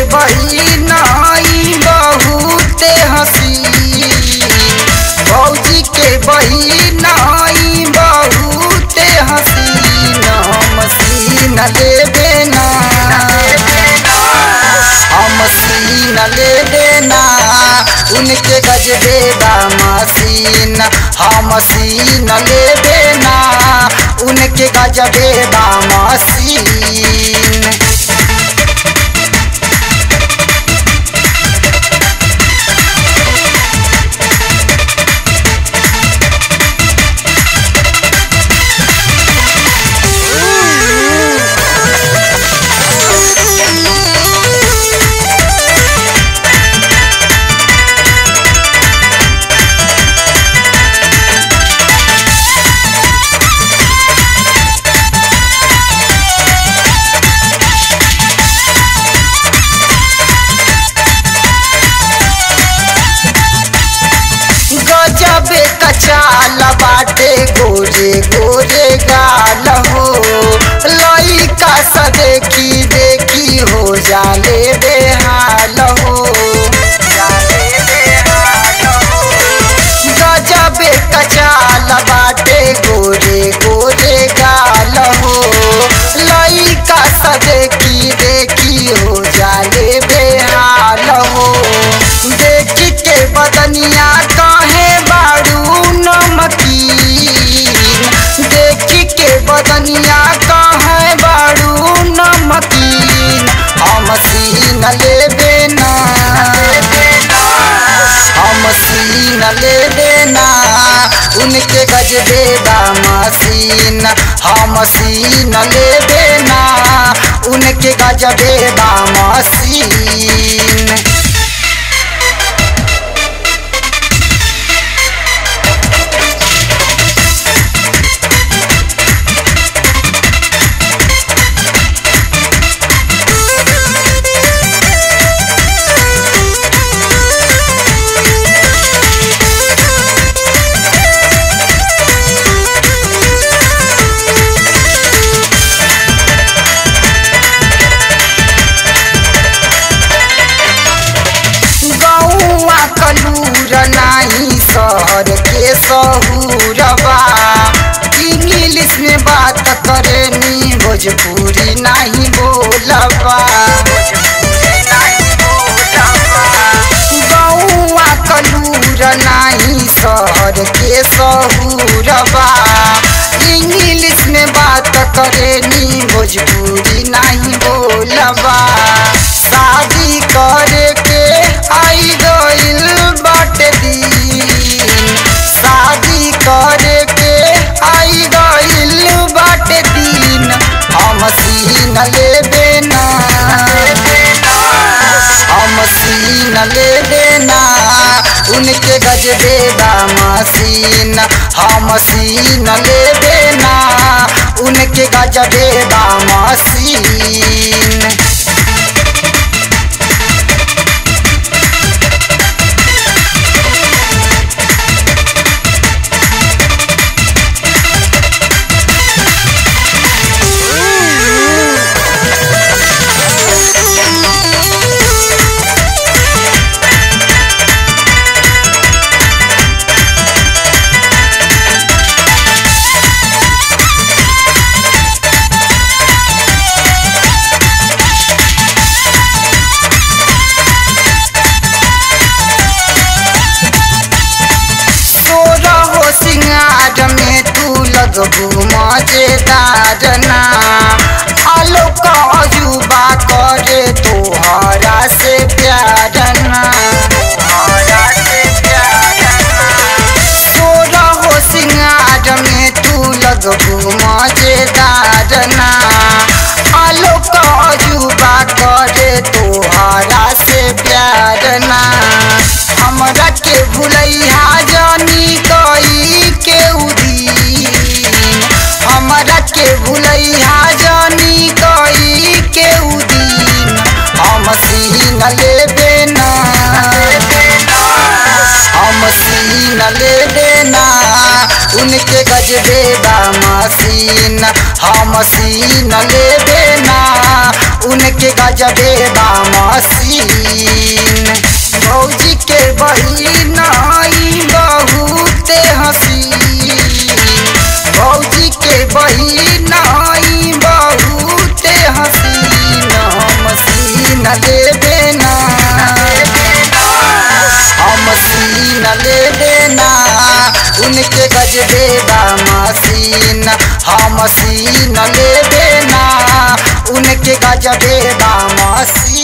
बहिन बहुत हसीन, भौजी के बहिन बहुत हसीन, हम सीन लेबे ना, हम सीन लेबे ना, उनके गजबे बा मसीन, हम सीन लेबे ना, उनके गजबे बा मसीन। गजबे कचाल बाटे गोरे गोरे गाल हो, लइका सा देखी देखी हो जाले बेहाल हो, गजबे कचाल बाटे गोरे गोरे गाल हो, लइका सा देखी देखी हो जाले बेहाल हो, देखी के बदनिया देखी के बदनिया कहे बारू नमकीन, हम सीन लेबे ना, हम सीन लेबे ना, उनके गजबे बा मसीन, हम सीन लेबे ना, उनके गजबे बा मसीन। कलूर नहीं शहर के सहूरबा, इंग्लिश में बात करे नी भोजपुरी नहीं बोलबा, गौआ कलूर नहीं शहर के सहूरबा, इंग्लिश में बात करे नी भोजपुरी नहीं बोलबा, शादी करे के आई गइल बाटे दिन, शादी करे के आई गइल बाटे दिन, हम सीन लेबे ना, हम सीन लेबे ना, उनके गजबे बा मसीन, हम सीन लेबे ना, उनके गजबे बा मसीन। सिंगार में तू लगबू मजेदार ना, आलोक अजूबा करे तोहरा से प्यार ना, तोरा हो सिंगार में तू लगबू मजेदार ना, आलोक अजूबा करे तोहरा से प्यार ना, हमरा के भुलैया जानी कई के उदीन, हमरा के भुलैया जानी कई के उदीन, हम सीन लेबे ना, हम सीन लेबे ना, उनके गजबे बा मसीन, हम सीन लेबे ना, उनके गजबे बा मसीन। भौजी के बहिन आई बहुते हसीन। भौजी के बहिन आई बहुते हसीन। हम सीन लेबे ना, हम सीन लेबे ना, उनके गजबे बा मसीन। हम सीन लेबे ना, उनके गजबे बा मसीन।